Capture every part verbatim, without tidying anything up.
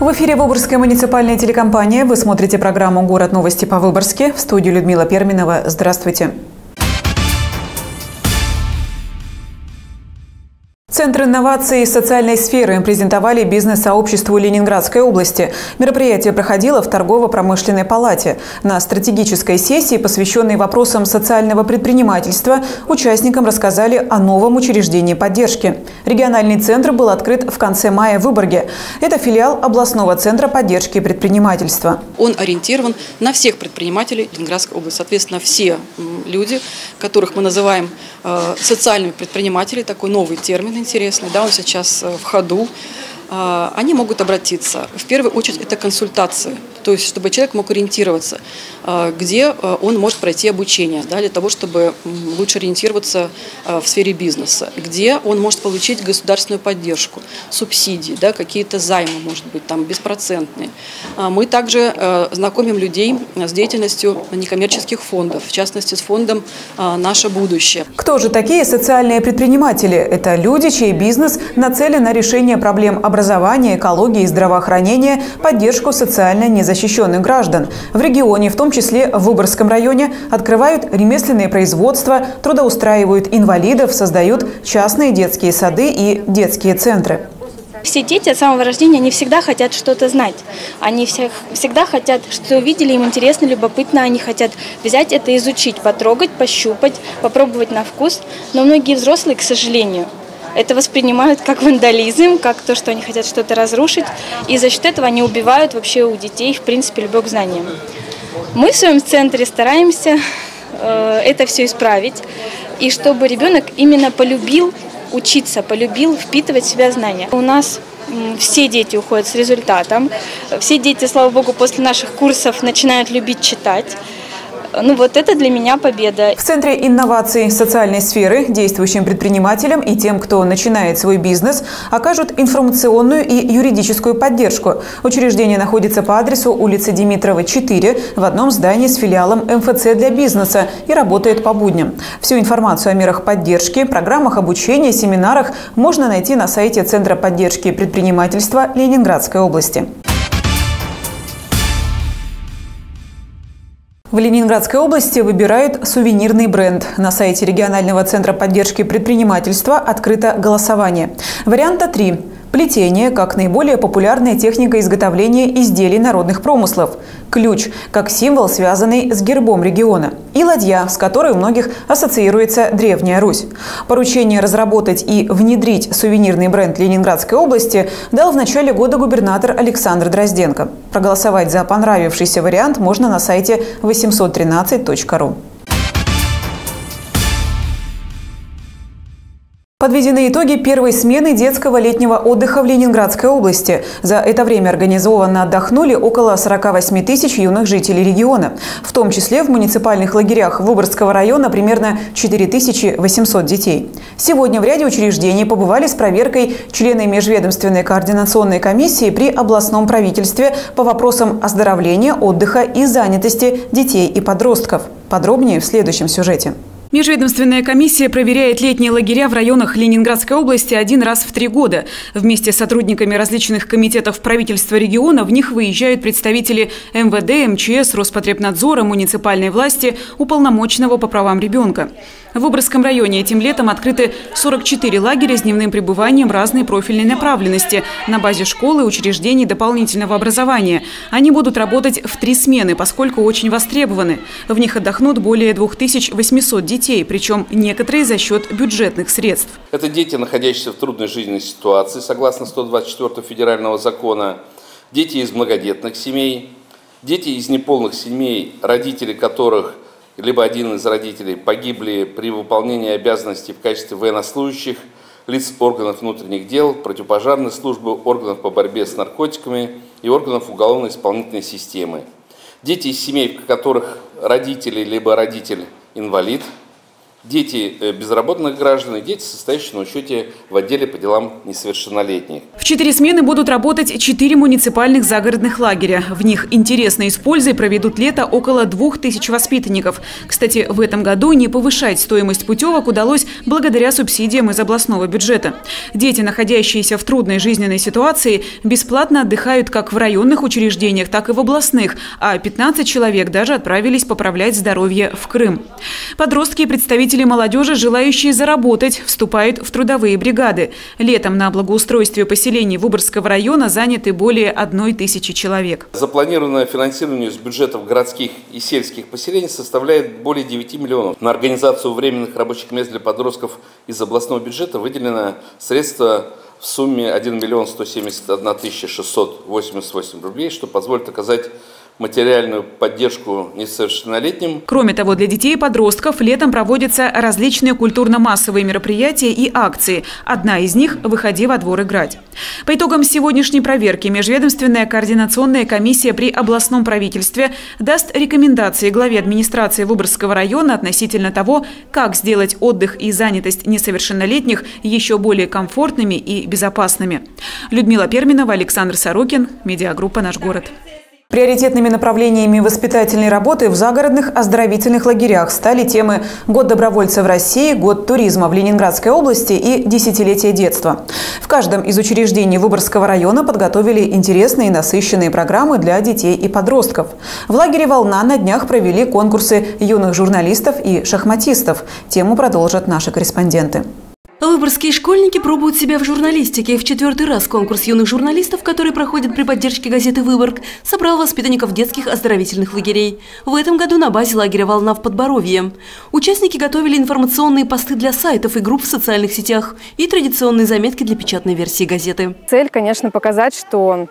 В эфире Выборгская муниципальная телекомпания. Вы смотрите программу «Город новости» по Выборгске. В студии Людмила Перминова. Здравствуйте. Центр инноваций и социальной сферы презентовали бизнес-сообществу Ленинградской области. Мероприятие проходило в торгово-промышленной палате. На стратегической сессии, посвященной вопросам социального предпринимательства, участникам рассказали о новом учреждении поддержки. Региональный центр был открыт в конце мая в Выборге. Это филиал областного центра поддержки предпринимательства. Он ориентирован на всех предпринимателей Ленинградской области. Соответственно, все люди, которых мы называем э, социальными предпринимателями, такой новый термин интересный, да, он сейчас в ходу, они могут обратиться. В первую очередь это консультации, то есть чтобы человек мог ориентироваться, где он может пройти обучение, да, для того, чтобы лучше ориентироваться в сфере бизнеса, где он может получить государственную поддержку, субсидии, да, какие-то займы, может быть, там беспроцентные. Мы также знакомим людей с деятельностью некоммерческих фондов, в частности с фондом «Наше будущее». Кто же такие социальные предприниматели? Это люди, чей бизнес нацелен на решение проблем образования, образования, экологии и здравоохранения, поддержку социально незащищенных граждан. В регионе, в том числе в Выборгском районе, открывают ремесленные производства, трудоустраивают инвалидов, создают частные детские сады и детские центры. Все дети от самого рождения, они всегда хотят что-то знать. Они всех, всегда хотят, что увидели, им интересно, любопытно. Они хотят взять это, изучить, потрогать, пощупать, попробовать на вкус. Но многие взрослые, к сожалению, это воспринимают как вандализм, как то, что они хотят что-то разрушить. И за счет этого они убивают вообще у детей, в принципе, любовь к знаниям. Мы в своем центре стараемся э, это все исправить. И чтобы ребенок именно полюбил учиться, полюбил впитывать в себя знания. У нас м, все дети уходят с результатом. Все дети, слава богу, после наших курсов начинают любить читать. Ну вот это для меня победа. В Центре инноваций социальной сферы действующим предпринимателям и тем, кто начинает свой бизнес, окажут информационную и юридическую поддержку. Учреждение находится по адресу улица Димитрова, четыре, в одном здании с филиалом эм эф цэ для бизнеса и работает по будням. Всю информацию о мерах поддержки, программах обучения, семинарах можно найти на сайте Центра поддержки предпринимательства Ленинградской области. В Ленинградской области выбирают сувенирный бренд. На сайте регионального центра поддержки предпринимательства открыто голосование. Варианта три. Плетение, как наиболее популярная техника изготовления изделий народных промыслов. Ключ, как символ, связанный с гербом региона. И ладья, с которой у многих ассоциируется Древняя Русь. Поручение разработать и внедрить сувенирный бренд Ленинградской области дал в начале года губернатор Александр Дрозденко. Проголосовать за понравившийся вариант можно на сайте восемьсот тринадцать точка ру. Подведены итоги первой смены детского летнего отдыха в Ленинградской области. За это время организованно отдохнули около сорока восьми тысяч юных жителей региона. В том числе в муниципальных лагерях Выборгского района примерно четыре тысячи восемьсот детей. Сегодня в ряде учреждений побывали с проверкой члены межведомственной координационной комиссии при областном правительстве по вопросам оздоровления, отдыха и занятости детей и подростков. Подробнее в следующем сюжете. Межведомственная комиссия проверяет летние лагеря в районах Ленинградской области один раз в три года. Вместе с сотрудниками различных комитетов правительства региона в них выезжают представители эм вэ дэ, эм че эс, Роспотребнадзора, муниципальной власти, уполномоченного по правам ребенка. В Выборгском районе этим летом открыты сорок четыре лагеря с дневным пребыванием разной профильной направленности на базе школы и учреждений дополнительного образования. Они будут работать в три смены, поскольку очень востребованы. В них отдохнут более двух тысяч восьмисот детей, причем некоторые за счет бюджетных средств. Это дети, находящиеся в трудной жизненной ситуации, согласно сто двадцать четвёртого федерального закона, дети из многодетных семей, дети из неполных семей, родители которых либо один из родителей погибли при выполнении обязанностей в качестве военнослужащих, лиц органов внутренних дел, противопожарной службы, органов по борьбе с наркотиками и органов уголовно-исполнительной системы. Дети из семей, в которых родители либо родитель инвалид, дети безработных граждан и дети, состоящие на учете в отделе по делам несовершеннолетних. В четыре смены будут работать четыре муниципальных загородных лагеря. В них интересно и с пользой проведут лето около двух тысяч воспитанников. Кстати, в этом году не повышать стоимость путевок удалось благодаря субсидиям из областного бюджета. Дети, находящиеся в трудной жизненной ситуации, бесплатно отдыхают как в районных учреждениях, так и в областных, а пятнадцать человек даже отправились поправлять здоровье в Крым. Подростки и представители молодежи, желающие заработать, вступают в трудовые бригады. Летом на благоустройстве поселений Выборгского района заняты более одной тысячи человек. Запланированное финансирование из бюджетов городских и сельских поселений составляет более девяти миллионов. На организацию временных рабочих мест для подростков из областного бюджета выделено средства в сумме один миллион сто семьдесят одна тысяча шестьсот восемьдесят восемь рублей, что позволит оказать материальную поддержку несовершеннолетним. Кроме того, для детей и подростков летом проводятся различные культурно-массовые мероприятия и акции. Одна из них – «Выходи во двор играть». По итогам сегодняшней проверки Межведомственная координационная комиссия при областном правительстве даст рекомендации главе администрации Выборгского района относительно того, как сделать отдых и занятость несовершеннолетних еще более комфортными и безопасными. Людмила Перминова, Александр Сорокин, медиагруппа «Наш город». Приоритетными направлениями воспитательной работы в загородных оздоровительных лагерях стали темы «Год добровольца в России», «Год туризма в Ленинградской области» и «Десятилетие детства». В каждом из учреждений Выборгского района подготовили интересные и насыщенные программы для детей и подростков. В лагере «Волна» на днях провели конкурсы юных журналистов и шахматистов. Тему продолжат наши корреспонденты. Выборгские школьники пробуют себя в журналистике. В четвертый раз конкурс юных журналистов, который проходит при поддержке газеты «Выборг», собрал воспитанников детских оздоровительных лагерей. В этом году на базе лагеря «Волна» в Подборовье. Участники готовили информационные посты для сайтов и групп в социальных сетях и традиционные заметки для печатной версии газеты. Цель, конечно, показать, что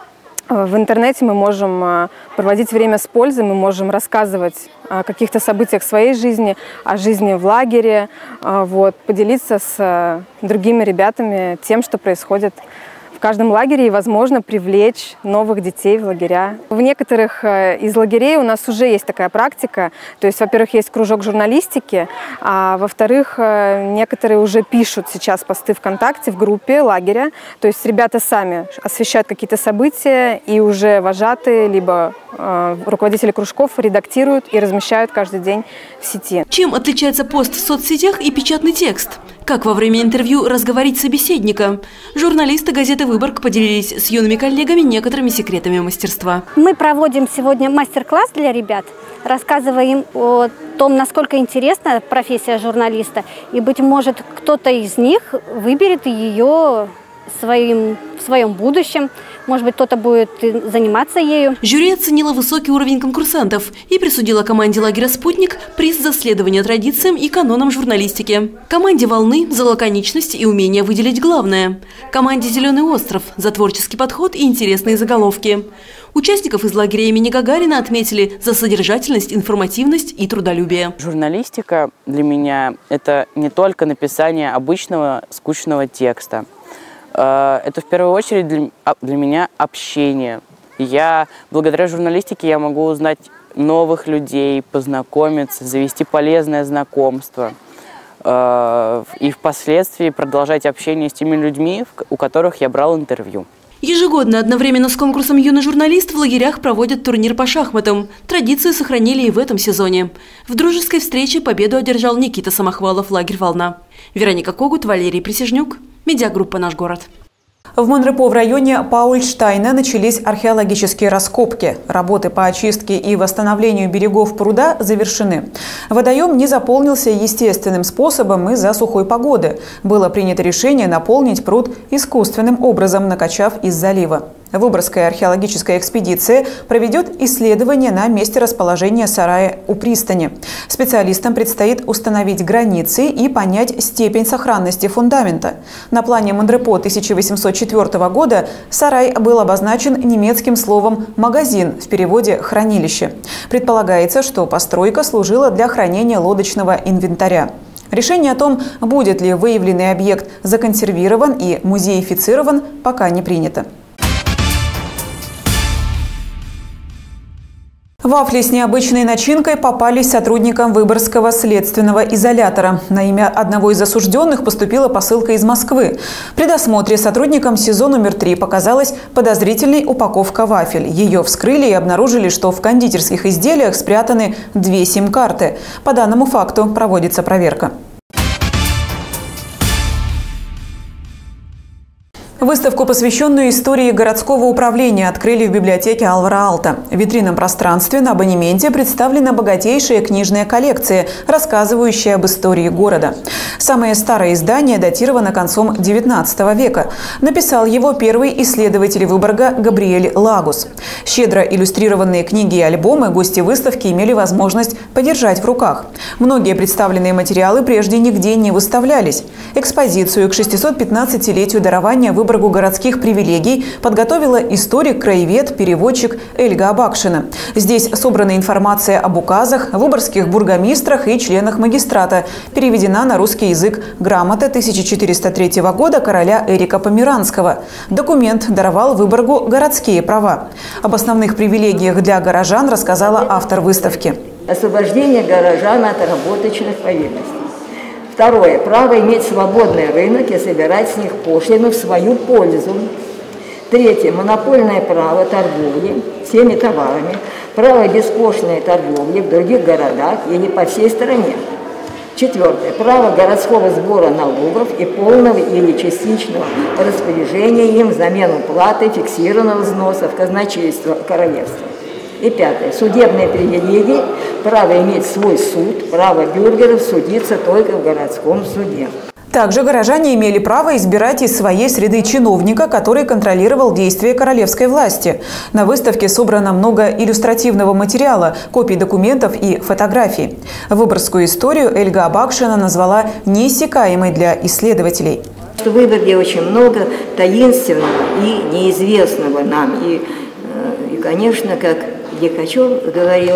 в интернете мы можем проводить время с пользой, мы можем рассказывать о каких-то событиях своей жизни, о жизни в лагере, вот, поделиться с другими ребятами тем, что происходит в каждом лагере, и, возможно, привлечь новых детей в лагеря. В некоторых из лагерей у нас уже есть такая практика. То есть, во-первых, есть кружок журналистики, а во-вторых, некоторые уже пишут сейчас посты ВКонтакте в группе лагеря. То есть ребята сами освещают какие-то события, и уже вожатые, либо э, руководители кружков редактируют и размещают каждый день в сети. Чем отличается пост в соцсетях и печатный текст? Как во время интервью разговорить собеседника? Журналисты газеты «Выборг» поделились с юными коллегами некоторыми секретами мастерства. Мы проводим сегодня мастер-класс для ребят, рассказывая им о том, насколько интересна профессия журналиста. И, быть может, кто-то из них выберет ее своим, в своем будущем. Может быть, кто-то будет заниматься ею. Жюри оценило высокий уровень конкурсантов и присудило команде лагеря «Спутник» приз за следование традициям и канонам журналистики. Команде «Волны» за лаконичность и умение выделить главное. Команде «Зеленый остров» за творческий подход и интересные заголовки. Участников из лагеря имени Гагарина отметили за содержательность, информативность и трудолюбие. Журналистика для меня – это не только написание обычного скучного текста. Это в первую очередь для, для меня общение. Я, благодаря журналистике я могу узнать новых людей, познакомиться, завести полезное знакомство. И впоследствии продолжать общение с теми людьми, у которых я брал интервью. Ежегодно одновременно с конкурсом «Юный журналист» в лагерях проводят турнир по шахматам. Традицию сохранили и в этом сезоне. В дружеской встрече победу одержал Никита Самохвалов, лагерь «Волна». Вероника Когут, Валерий Присяжнюк, медиагруппа «Наш город». В Монрепо в районе Паульштайна начались археологические раскопки. Работы по очистке и восстановлению берегов пруда завершены. Водоем не заполнился естественным способом из-за сухой погоды. Было принято решение наполнить пруд искусственным образом, накачав из залива. Выборгская археологическая экспедиция проведет исследование на месте расположения сарая у пристани. Специалистам предстоит установить границы и понять степень сохранности фундамента. На плане Монрепо тысяча восемьсот четвёртого года сарай был обозначен немецким словом «магазин», в переводе «хранилище». Предполагается, что постройка служила для хранения лодочного инвентаря. Решение о том, будет ли выявленный объект законсервирован и музеифицирован, пока не принято. Вафли с необычной начинкой попались сотрудникам Выборгского следственного изолятора. На имя одного из осужденных поступила посылка из Москвы. При досмотре сотрудникам СИЗО номер три показалась подозрительной упаковка вафель. Ее вскрыли и обнаружили, что в кондитерских изделиях спрятаны две сим-карты. По данному факту проводится проверка. Выставку, посвященную истории городского управления, открыли в библиотеке Алвара Алта. В витринном пространстве на абонементе представлена богатейшая книжная коллекция, рассказывающая об истории города. Самое старое издание датировано концом девятнадцатого века. Написал его первый исследователь Выборга Габриэль Лагус. Щедро иллюстрированные книги и альбомы гости выставки имели возможность подержать в руках. Многие представленные материалы прежде нигде не выставлялись. Экспозицию к шестисот-пятнадцатилетию дарования Выборгу городских привилегий подготовила историк-краевед, переводчик Эльга Абакшина. Здесь собрана информация об указах, выборгских бургомистрах и членах магистрата. Переведена на русский язык грамота тысяча четыреста третьего года короля Эрика Померанского. Документ даровал Выборгу городские права. Об основных привилегиях для горожан рассказала автор выставки. Освобождение горожан от работочных повинностей. Второе. Право иметь свободный рынок и собирать с них пошлину в свою пользу. Третье. Монопольное право торговли всеми товарами. Право беспошлиной торговли в других городах или по всей стране. Четвертое. Право городского сбора налогов и полного или частичного распоряжения им взамен уплаты фиксированного взноса в казначейство королевства. И пятое. Судебные привилегии, право иметь свой суд, право бюргеров судиться только в городском суде. Также горожане имели право избирать из своей среды чиновника, который контролировал действия королевской власти. На выставке собрано много иллюстративного материала, копий документов и фотографий. Выборгскую историю Эльга Абакшина назвала неиссякаемой для исследователей. В Выборге очень много таинственного и неизвестного нам. И, и конечно, как Лихачев говорил,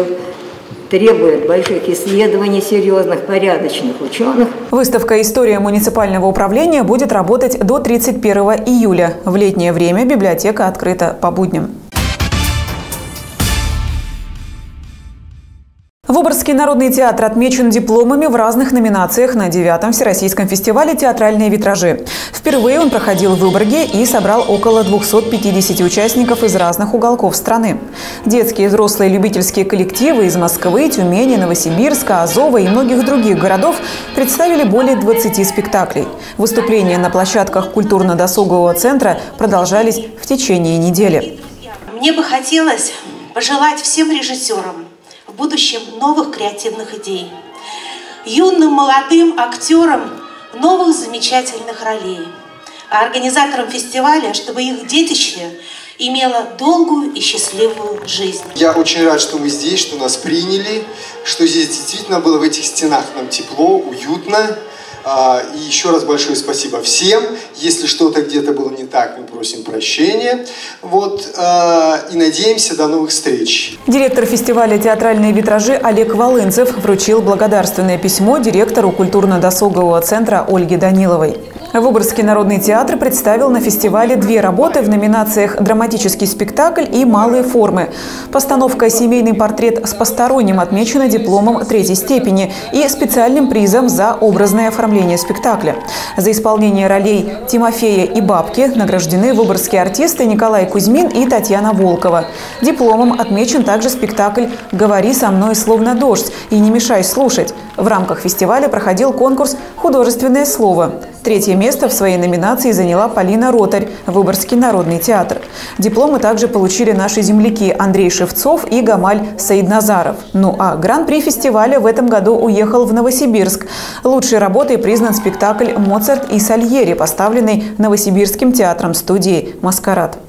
требует больших исследований, серьезных, порядочных ученых. Выставка «История муниципального управления» будет работать до тридцать первого июля. В летнее время библиотека открыта по будням. Выборгский народный театр отмечен дипломами в разных номинациях на девятом Всероссийском фестивале «Театральные витражи». Впервые он проходил в Выборге и собрал около двухсот пятидесяти участников из разных уголков страны. Детские и взрослые любительские коллективы из Москвы, Тюмени, Новосибирска, Азова и многих других городов представили более двадцати спектаклей. Выступления на площадках культурно-досугового центра продолжались в течение недели. Мне бы хотелось пожелать всем режиссерам в будущем новых креативных идей, юным молодым актерам новых замечательных ролей, а организаторам фестиваля, чтобы их детище имело долгую и счастливую жизнь. Я очень рад, что мы здесь, что нас приняли, что здесь действительно было в этих стенах нам тепло, уютно. И еще раз большое спасибо всем. Если что-то где-то было не так, мы просим прощения. Вот, и надеемся до новых встреч. Директор фестиваля «Театральные витражи» Олег Волынцев вручил благодарственное письмо директору культурно-досугового центра Ольге Даниловой. Выборгский народный театр представил на фестивале две работы в номинациях «Драматический спектакль» и «Малые формы». Постановка «Семейный портрет с посторонним» отмечена дипломом третьей степени и специальным призом за образное оформление спектакля. За исполнение ролей Тимофея и Бабки награждены выборгские артисты Николай Кузьмин и Татьяна Волкова. Дипломом отмечен также спектакль «Говори со мной словно дождь» и «Не мешай слушать». В рамках фестиваля проходил конкурс «Художественное слово». Третье место в своей номинации заняла Полина Ротарь, Выборгский народный театр. Дипломы также получили наши земляки Андрей Шевцов и Гамаль Саидназаров. Ну а гран-при фестиваля в этом году уехал в Новосибирск. Лучшей работой признан спектакль «Моцарт и Сальери», поставленный Новосибирским театром-студией «Маскарад».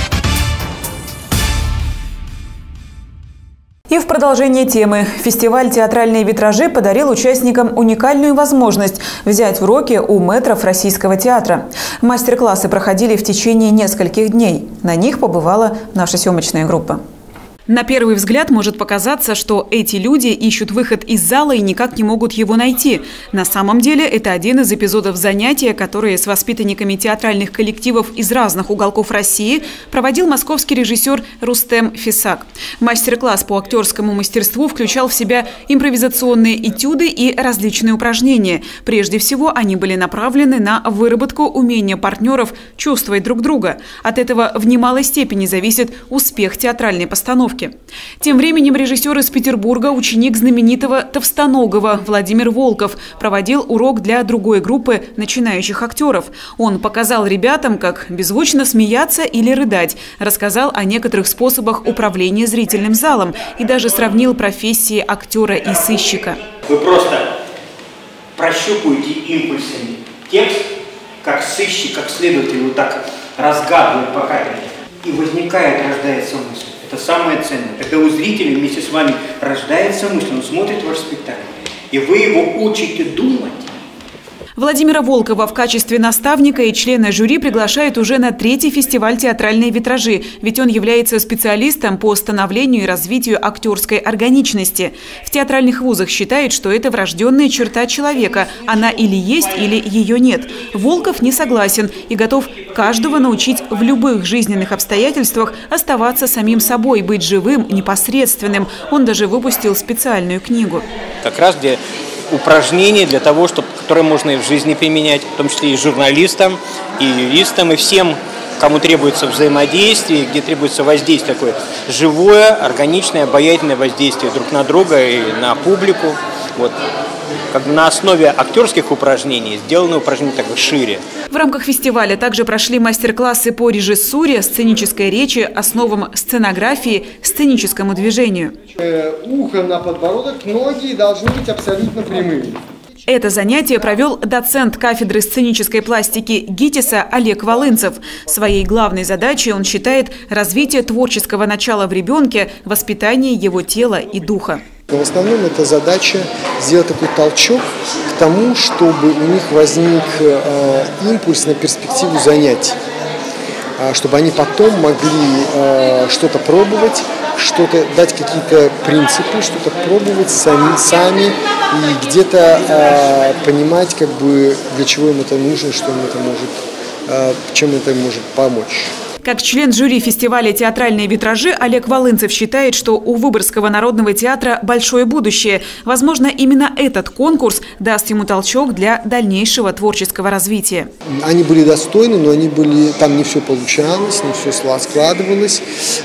И в продолжение темы. Фестиваль «Театральные витражи» подарил участникам уникальную возможность взять уроки у мэтров Российского театра. Мастер-классы проходили в течение нескольких дней. На них побывала наша съемочная группа. На первый взгляд может показаться, что эти люди ищут выход из зала и никак не могут его найти. На самом деле это один из эпизодов занятия, которые с воспитанниками театральных коллективов из разных уголков России проводил московский режиссер Рустем Фисак. Мастер-класс по актерскому мастерству включал в себя импровизационные этюды и различные упражнения. Прежде всего, они были направлены на выработку умения партнеров чувствовать друг друга. От этого в немалой степени зависит успех театральной постановки. Тем временем режиссер из Петербурга, ученик знаменитого Товстоногова Владимир Волков, проводил урок для другой группы начинающих актеров. Он показал ребятам, как беззвучно смеяться или рыдать, рассказал о некоторых способах управления зрительным залом и даже сравнил профессии актера и сыщика. Вы просто прощупываете импульсами текст, как сыщик, как следователь, вот так разгадывает по капельке, и возникает, рождается мысль. Это самое ценное. Когда у зрителя вместе с вами рождается мысль, он смотрит ваш спектакль, и вы его учите думать. Владимира Волкова в качестве наставника и члена жюри приглашают уже на третий фестиваль «Театральные витражи», ведь он является специалистом по становлению и развитию актерской органичности. В театральных вузах считают, что это врожденная черта человека. Она или есть, или ее нет. Волков не согласен и готов каждого научить в любых жизненных обстоятельствах оставаться самим собой, быть живым, непосредственным. Он даже выпустил специальную книгу. Как раз где упражнения для того, чтобы, которые можно и в жизни применять, в том числе и журналистам, и юристам, и всем, кому требуется взаимодействие, где требуется воздействие такое живое, органичное, обаятельное воздействие друг на друга и на публику. Вот. Как на основе актерских упражнений сделаны упражнения так шире. В рамках фестиваля также прошли мастер-классы по режиссуре, сценической речи, основам сценографии, сценическому движению. Ухо на подбородок, ноги должны быть абсолютно прямыми. Это занятие провел доцент кафедры сценической пластики ГИТИСа Олег Волынцев. Своей главной задачей он считает развитие творческого начала в ребенке, воспитание его тела и духа. Но в основном это задача сделать такой толчок к тому, чтобы у них возник э, импульс на перспективу занятий, э, чтобы они потом могли э, что-то пробовать, что-то дать какие-то принципы, что-то пробовать сами, сами и где-то э, понимать, как бы, для чего им это нужно, что им это может, э, чем это может помочь. Как член жюри фестиваля «Театральные витражи» Олег Волынцев считает, что у Выборгского народного театра большое будущее. Возможно, именно этот конкурс даст ему толчок для дальнейшего творческого развития. Они были достойны, но они были, там не все получалось, не все складывалось.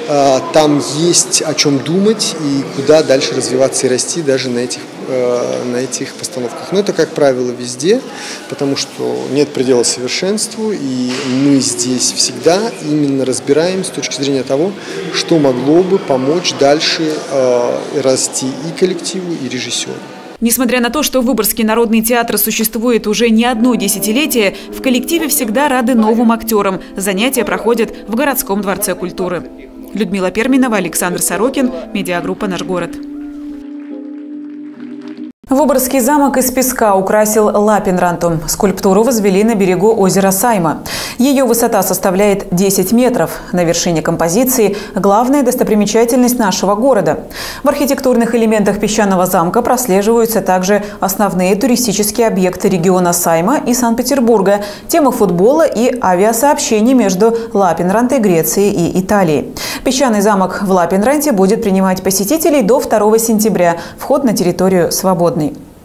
Там есть о чем думать и куда дальше развиваться и расти даже на этих, на этих постановках. Но это, как правило, везде, потому что нет предела совершенству, и мы здесь всегда именно разбираем с точки зрения того, что могло бы помочь дальше э, расти и коллективу, и режиссеру. Несмотря на то, что Выборгский народный театр существует уже не одно десятилетие, в коллективе всегда рады новым актерам. Занятия проходят в городском дворце культуры. Людмила Перминова, Александр Сорокин, медиагруппа «Наш город». Выборгский замок из песка украсил Лапинранту. Скульптуру возвели на берегу озера Сайма. Ее высота составляет десять метров. На вершине композиции главная достопримечательность нашего города. В архитектурных элементах песчаного замка прослеживаются также основные туристические объекты региона Сайма и Санкт-Петербурга, темы футбола и авиасообщений между Лапинрантой, Грецией и Италией. Песчаный замок в Лапинранте будет принимать посетителей до второго сентября. Вход на территорию свободный.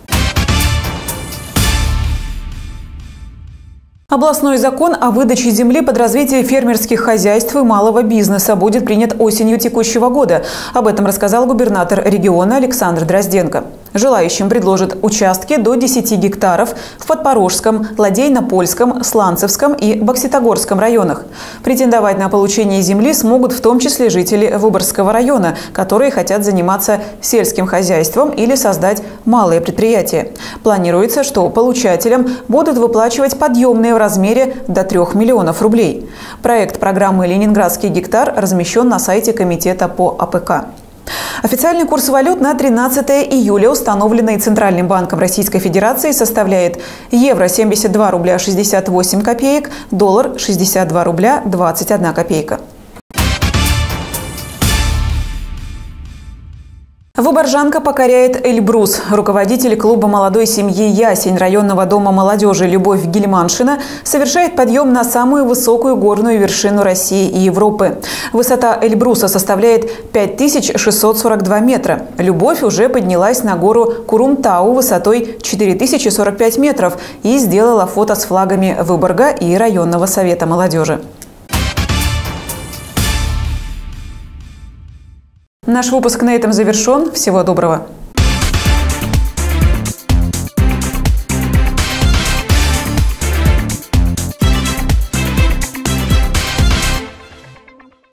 Областной закон о выдаче земли под развитие фермерских хозяйств и малого бизнеса будет принят осенью текущего года. Об этом рассказал губернатор региона Александр Дрозденко. Желающим предложат участки до десяти гектаров в Подпорожском, Ладейно-Польском, Сланцевском и Бокситогорском районах. Претендовать на получение земли смогут в том числе жители Выборгского района, которые хотят заниматься сельским хозяйством или создать малые предприятия. Планируется, что получателям будут выплачивать подъемные в размере до трёх миллионов рублей. Проект программы «Ленинградский гектар» размещен на сайте комитета по А П К. Официальный курс валют на тринадцатое июля, установленный Центральным банком Российской Федерации, составляет евро семьдесят два рубля шестьдесят восемь копеек, доллар шестьдесят два рубля двадцать одна копейка. Выборжанка покоряет Эльбрус. Руководитель клуба молодой семьи «Ясень» районного дома молодежи Любовь Гильманшина совершает подъем на самую высокую горную вершину России и Европы. Высота Эльбруса составляет пять тысяч шестьсот сорок два метра. Любовь уже поднялась на гору Курумтау высотой четыре тысячи сорок пять метров и сделала фото с флагами Выборга и районного совета молодежи. Наш выпуск на этом завершен. Всего доброго.